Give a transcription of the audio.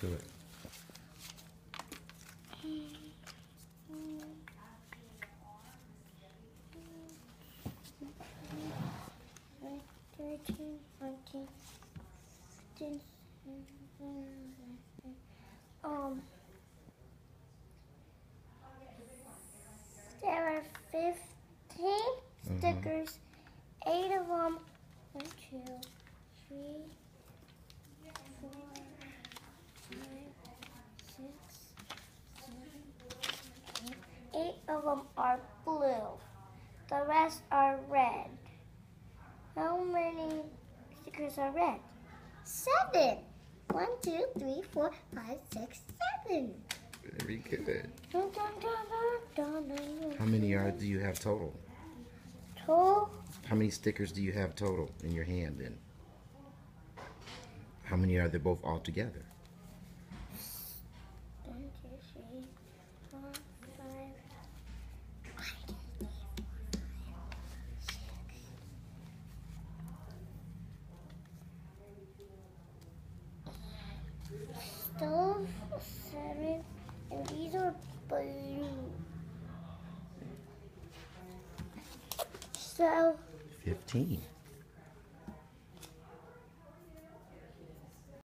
do it. 13, 14, 15, there are 15 stickers, 8 of them, 1, 2, 3, 4, 5, 6, 7, 8. 8 of them are blue. The rest are red. How many stickers are red? 7. 1, 2, 3, 4, 5, 6, 7. Very good. Dun, dun, dun, dun, dun, dun. How many do you have total? Total? How many stickers do you have total in your hand then? How many are there both all together? 1, 2, 3, 4, 5. 12, 7, and these are blue. So 15.